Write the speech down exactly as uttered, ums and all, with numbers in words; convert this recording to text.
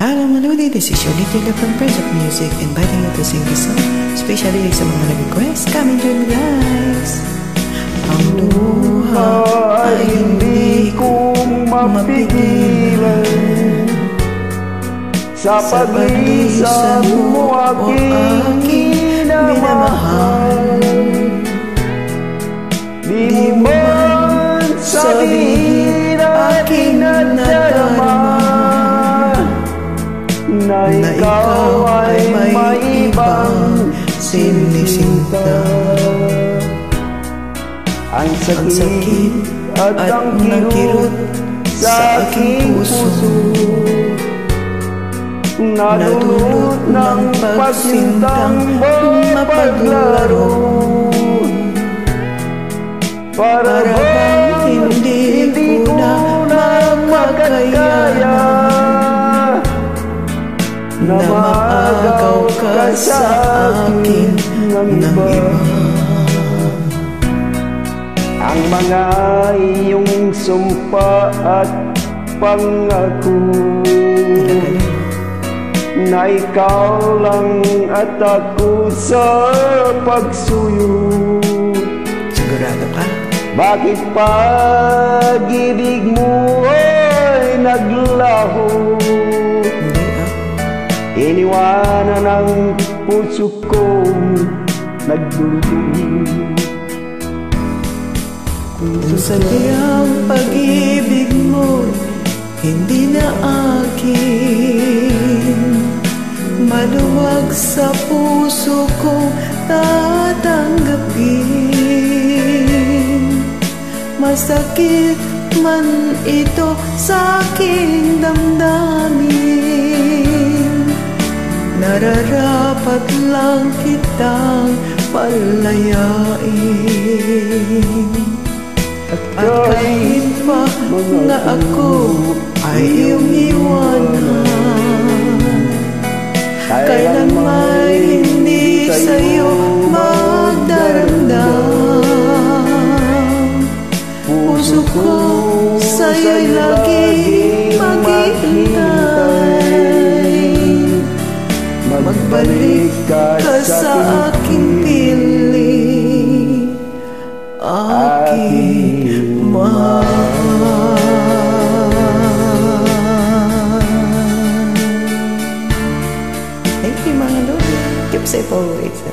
Hello Melody, this is your little from Prince of Music, inviting you to sing this song, especially sa mga nag-request. Come and join me guys. Ang luha ay hindi ko mapigilan, sa paglisan mo aking minamahal. Di mo man sabihin aking nadarama na ikaw ay may ibang sinisinta. Ang sakit at ang kirot sa aking puso, nadulot ng pagsintang mapaglaro. Para bang hindi ko na makakaya na maagaw ka sa akin ng iba. Ang mga iyong sumpa at pangako na ikaw lang at ako sa pagsuyo. Sigurado ka? Bakit pag-ibig mo ay naglaho? Hindi ah. Iniwanan ang puso kong nagdurugo. Kung sadyang pag-ibig mo hindi na akin, maluwag sa puso kong tatanggapin. Masakit man ito sa aking damdamin, nararapat lang kitang palayain. At kahit pa na ako ay iyong iwanan, kailan may hindi sa'yo magdaramdam. Puso ko sa'yo'y laging maghihintay. Magbalik ka sa aking piling, aking mahal. Thank you mga Lord. Keep safe always.